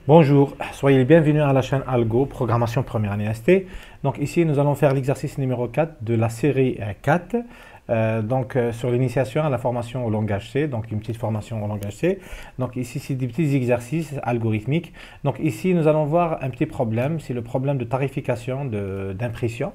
Bonjour, soyez les bienvenus à la chaîne Algo, programmation première année ST. Donc ici, nous allons faire l'exercice numéro 4 de la série 4. Sur l'initiation à la formation au langage C, donc une petite formation au langage C. Donc ici, c'est des petits exercices algorithmiques. Donc ici, nous allons voir un petit problème, c'est le problème de tarification d'impression.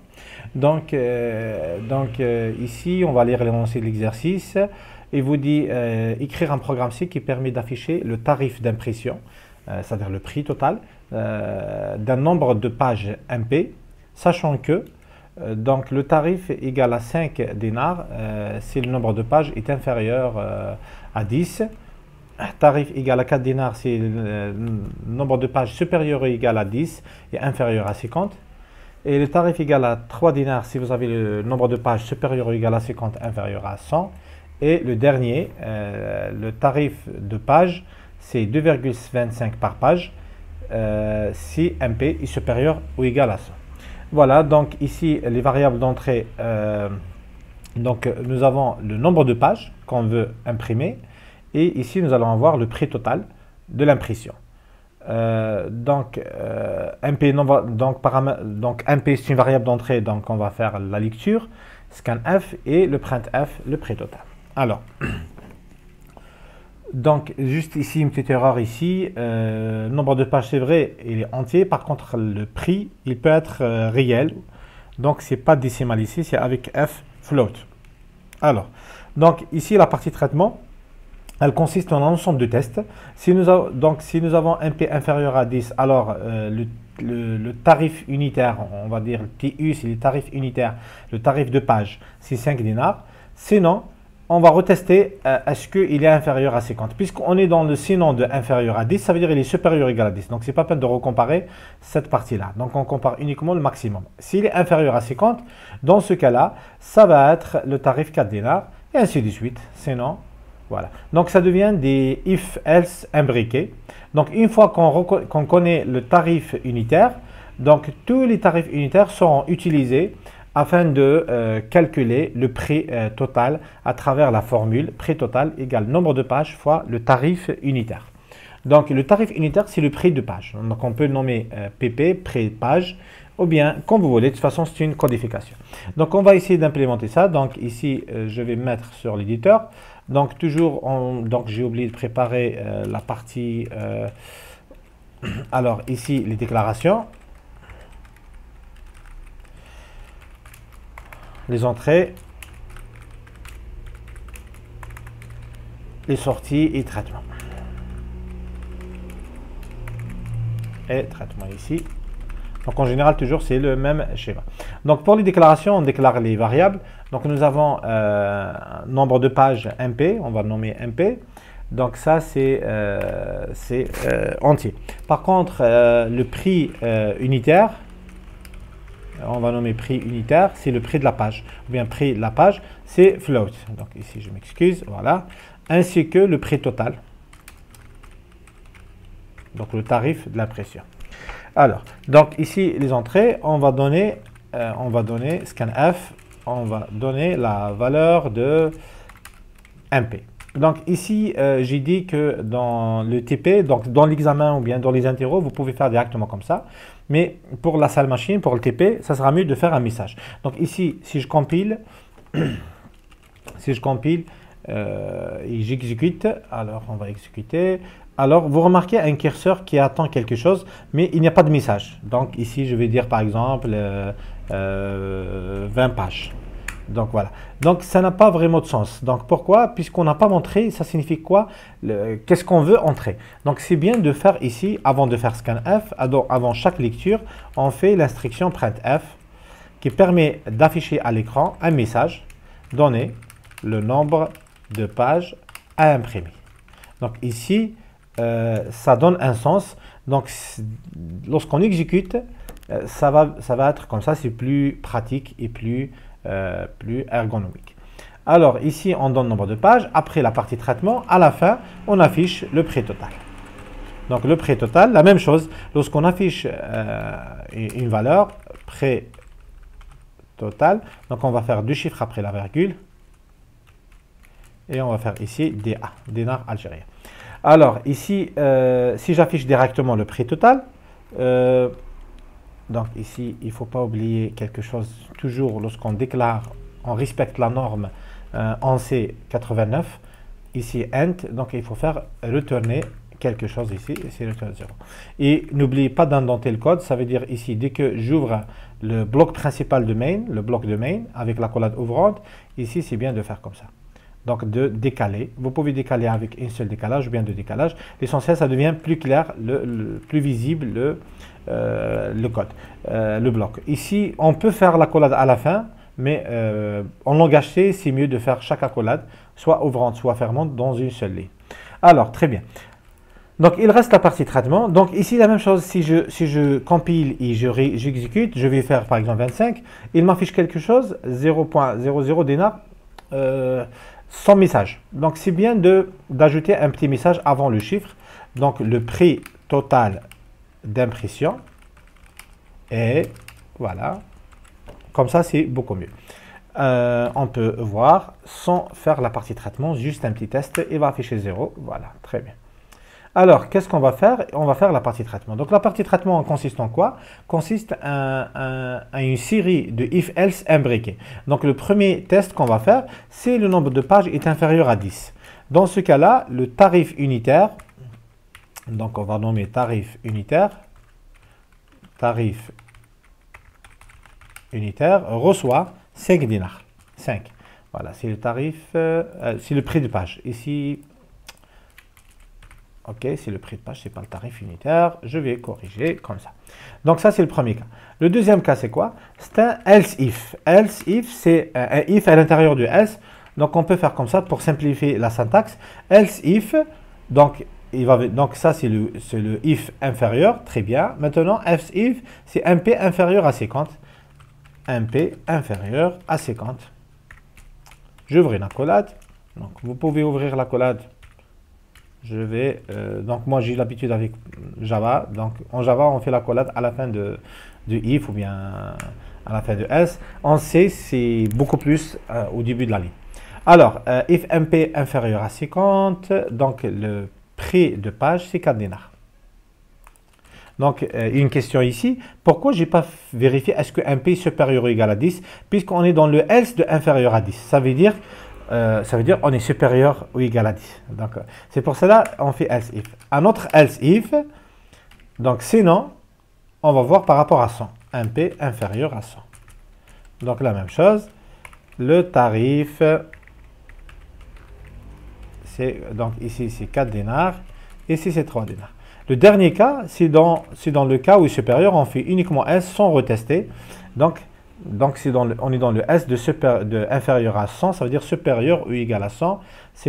Ici, on va lire l'énoncé de l'exercice. Il vous dit écrire un programme C qui permet d'afficher le tarif d'impression, c'est-à-dire le prix total, d'un nombre de pages MP, sachant que le tarif est égal à 5 dinars si le nombre de pages est inférieur à 10. Tarif égal à 4 dinars si le nombre de pages supérieur ou égal à 10 et inférieur à 50. Et le tarif égal à 3 dinars si vous avez le nombre de pages supérieur ou égal à 50 inférieur à 100. Et le dernier, le tarif de page, c'est 2,25 par page si MP est supérieur ou égal à 100. Voilà, donc ici, les variables d'entrée, nous avons le nombre de pages qu'on veut imprimer. Et ici, nous allons avoir le prix total de l'impression. MP, MP c'est une variable d'entrée, donc on va faire la lecture, scanf et le printf, le prix total. Alors, donc juste ici, une petite erreur ici, nombre de pages c'est vrai, il est entier, par contre le prix, il peut être réel, donc c'est pas décimal ici, c'est avec f float. Alors, donc ici la partie traitement, elle consiste en un ensemble de tests. Si nous avons un P inférieur à 10, alors le tarif unitaire, on va dire TU, c'est le tarif unitaire, le tarif de page, c'est 5 dinars. Sinon, on va retester est-ce qu'il est inférieur à 50. Puisqu'on est dans le sinon de inférieur à 10, ça veut dire qu'il est supérieur ou égal à 10. Donc, ce n'est pas peine de recomparer cette partie-là. Donc, on compare uniquement le maximum. S'il est inférieur à 50, dans ce cas-là, ça va être le tarif 4 dinars et ainsi de suite. Sinon, voilà. Donc, ça devient des if-else imbriqués. Donc, une fois qu'on connaît le tarif unitaire, donc tous les tarifs unitaires seront utilisés afin de calculer le prix total à travers la formule prix total égale nombre de pages fois le tarif unitaire. Donc, le tarif unitaire, c'est le prix de page. Donc, on peut le nommer PP, prix page, ou bien, comme vous voulez. De toute façon, c'est une codification. Donc, on va essayer d'implémenter ça. Donc, ici, je vais mettre sur l'éditeur. Donc, toujours, j'ai oublié de préparer la partie... alors, ici, les déclarations. Les entrées, les sorties et traitement. Et traitement ici. Donc en général, toujours, c'est le même schéma. Donc pour les déclarations, on déclare les variables. Donc nous avons nombre de pages MP, on va nommer MP. Donc ça, c'est entier. Par contre, le prix unitaire, on va nommer prix unitaire, c'est le prix de la page. Ou bien prix de la page, c'est float. Donc ici, je m'excuse, voilà. Ainsi que le prix total. Donc le tarif de l'impression. Alors, donc ici, les entrées, on va donner scanf, on va donner la valeur de MP. Donc ici, j'ai dit que dans le TP, donc dans l'examen ou bien dans les interros, vous pouvez faire directement comme ça. Mais pour la salle machine, pour le TP, ça sera mieux de faire un message. Donc ici, si je compile, et j'exécute, alors on va exécuter. Alors, vous remarquez un curseur qui attend quelque chose, mais il n'y a pas de message. Donc ici, je vais dire par exemple 20 pages. Donc voilà. Donc ça n'a pas vraiment de sens. Donc pourquoi? Puisqu'on n'a pas montré, ça signifie quoi? Qu'est-ce qu'on veut entrer? Donc c'est bien de faire ici, avant de faire scanf, avant chaque lecture, on fait l'instruction printf qui permet d'afficher à l'écran un message, donner le nombre de pages à imprimer. Donc ici, ça donne un sens. Donc lorsqu'on exécute, ça va être comme ça, c'est plus pratique et plus ergonomique. Alors ici, on donne le nombre de pages. Après la partie traitement, à la fin, on affiche le prix total. Donc le prix total, la même chose. Lorsqu'on affiche une valeur, prix total, donc on va faire 2 chiffres après la virgule. Et on va faire ici DA, dinar algérien. Alors, ici, si j'affiche directement le prix total, donc ici, il ne faut pas oublier quelque chose. Toujours, lorsqu'on déclare, on respecte la norme ANSI 89. Ici, int, donc il faut faire retourner quelque chose ici, c'est return 0. Et n'oubliez pas d'indenter le code, ça veut dire ici, dès que j'ouvre le bloc principal de main, le bloc de main, avec l'accolade ouvrante, ici, c'est bien de faire comme ça. Donc, de décaler. Vous pouvez décaler avec un seul décalage ou bien deux décalages. L'essentiel, ça devient plus clair, plus visible le code, le bloc. Ici, on peut faire l'accolade à la fin, mais en langage C, c'est mieux de faire chaque accolade, soit ouvrante, soit fermante, dans une seule ligne. Alors, très bien. Donc, il reste la partie traitement. Donc, ici, la même chose, si je compile et j'exécute, je vais faire par exemple 25, il m'affiche quelque chose, 0.00 dinar, sans message. Donc, c'est bien d'ajouter un petit message avant le chiffre. Donc, le prix total d'impression est, voilà, comme ça, c'est beaucoup mieux. On peut voir, sans faire la partie traitement, juste un petit test, il va afficher 0. Voilà, très bien. Alors, qu'est-ce qu'on va faire? On va faire la partie traitement. Donc, la partie traitement consiste en quoi? Consiste à une série de if-else imbriqués. Donc, le premier test qu'on va faire, c'est le nombre de pages est inférieur à 10. Dans ce cas-là, le tarif unitaire, donc on va nommer tarif unitaire reçoit 5 dinars. 5. Voilà, c'est le tarif, c'est le prix de page. Ici, ok, c'est le prix de page, c'est pas le tarif unitaire. Je vais corriger comme ça. Donc ça, c'est le premier cas. Le deuxième cas, c'est quoi? C'est un else if. Else if, c'est un if à l'intérieur du else. Donc on peut faire comme ça pour simplifier la syntaxe. Else if, donc ça, c'est le if inférieur. Très bien. Maintenant, else if, c'est un p inférieur à 50. Un p inférieur à 50. J'ouvre une accolade. Donc vous pouvez ouvrir l'accolade. Je vais, donc moi j'ai l'habitude avec Java, donc en Java on fait l'accolade à la fin de if ou bien à la fin de else. En C c'est beaucoup plus au début de la ligne. Alors, if mp inférieur à 50, donc le prix de page c'est 4 dinars. Donc une question ici, pourquoi je n'ai pas vérifié est-ce que mp est supérieur ou égal à 10, puisqu'on est dans le else de inférieur à 10, ça veut dire on est supérieur ou égal à 10. Donc, c'est pour cela on fait else if. Un autre else if, donc sinon, on va voir par rapport à 100. Un P inférieur à 100. Donc, la même chose. Le tarif, donc ici, c'est 4 dinars. Ici, c'est 3 dinars. Le dernier cas, c'est dans le cas où il est supérieur, on fait uniquement S sans retester. Donc on est dans le S de inférieur à 100, ça veut dire supérieur ou égal à 100, c'est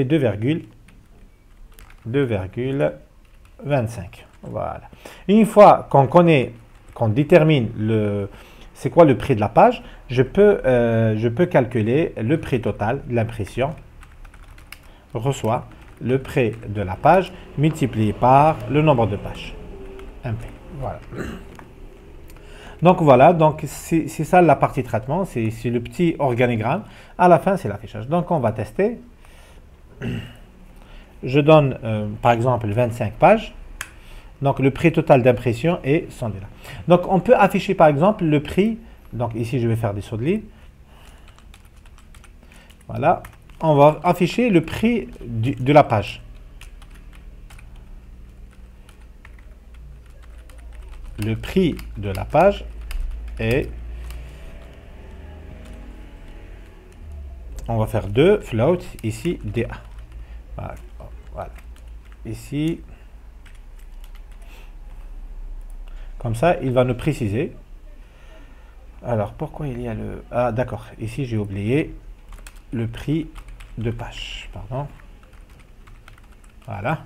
2,25. Voilà. Une fois qu'on détermine c'est quoi le prix de la page, je peux calculer le prix total de l'impression, reçoit le prix de la page multiplié par le nombre de pages. MP. Voilà. Donc voilà, donc c'est ça la partie traitement, c'est le petit organigramme. À la fin, c'est l'affichage. Donc on va tester. Je donne par exemple 25 pages. Donc le prix total d'impression est 100 dinars. Donc on peut afficher par exemple le prix. Donc ici je vais faire des sauts de ligne. Voilà. On va afficher le prix de la page. Le prix de la page est, on va faire 2 float, ici DA. Voilà. Voilà. Ici, comme ça, il va nous préciser. Alors, pourquoi il y a le... Ah, d'accord. Ici, j'ai oublié le prix de page. Pardon. Voilà.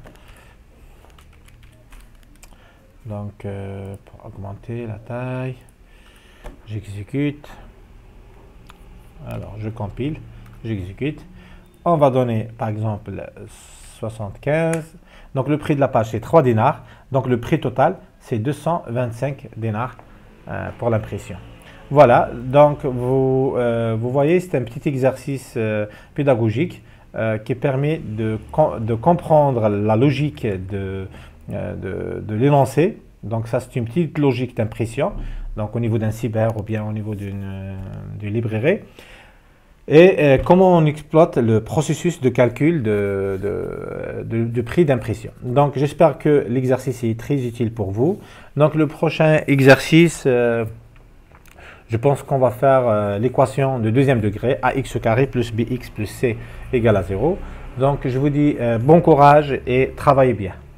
Donc, pour augmenter la taille, j'exécute. Alors, je compile, j'exécute. On va donner, par exemple, 75. Donc, le prix de la page, c'est 3 dinars. Donc, le prix total, c'est 225 dinars pour l'impression. Voilà, donc vous voyez, c'est un petit exercice pédagogique qui permet de comprendre la logique de l'énoncé. Donc ça, c'est une petite logique d'impression, donc au niveau d'un cyber ou bien au niveau d'une librairie. Et comment on exploite le processus de calcul de prix d'impression. Donc j'espère que l'exercice est très utile pour vous. Donc le prochain exercice, je pense qu'on va faire l'équation de deuxième degré, ax carré plus bx plus c égale à 0. Donc je vous dis bon courage et travaillez bien.